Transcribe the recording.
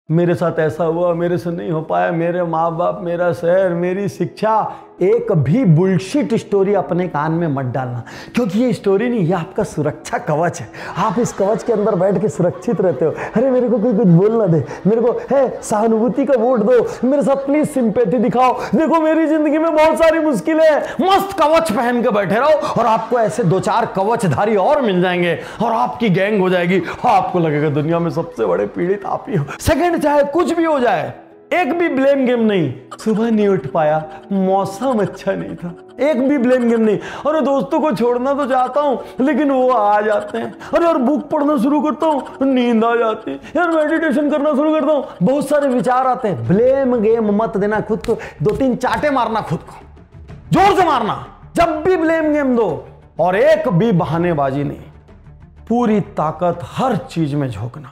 मेरे साथ ऐसा हुआ, मेरे से नहीं हो पाया, मेरे माँ बाप, मेरा शहर, मेरी शिक्षा। एक भी बुलशिट स्टोरी अपने कान में मत डालना, क्योंकि ये स्टोरी नहीं, ये आपका सुरक्षा कवच है। आप इस कवच के अंदर बैठ के सुरक्षित रहते हो। अरे मेरे को कोई कुछ बोल ना दे, मेरे को है सहानुभूति का वोट दो, मेरे साथ प्लीज सिंपैथी दिखाओ, देखो मेरी जिंदगी में बहुत सारी मुश्किलें हैं। मस्त कवच पहन के बैठे रहो और आपको ऐसे 2-4 कवचधारी और मिल जाएंगे और आपकी गैंग हो जाएगी। आपको लगेगा दुनिया में सबसे बड़े पीड़ित आप ही हो। सेकंड, चाहे कुछ भी हो जाए, एक भी ब्लेम गेम नहीं। सुबह नहीं उठ पाया, मौसम अच्छा नहीं था, एक भी ब्लेम गेम नहीं। अरे दोस्तों को छोड़ना तो चाहता हूं लेकिन वो आ जाते हैं। अरे यार बुक पढ़ना शुरू करता हूं, नींद आ जाती है। यार मेडिटेशन करना शुरू करता हूं, बहुत सारे विचार आते हैं। ब्लेम गेम मत देना खुद को, 2-3 चाटे मारना खुद को, जोर से मारना जब भी ब्लेम गेम दो। और एक भी बहानेबाजी नहीं, पूरी ताकत हर चीज में झोंकना।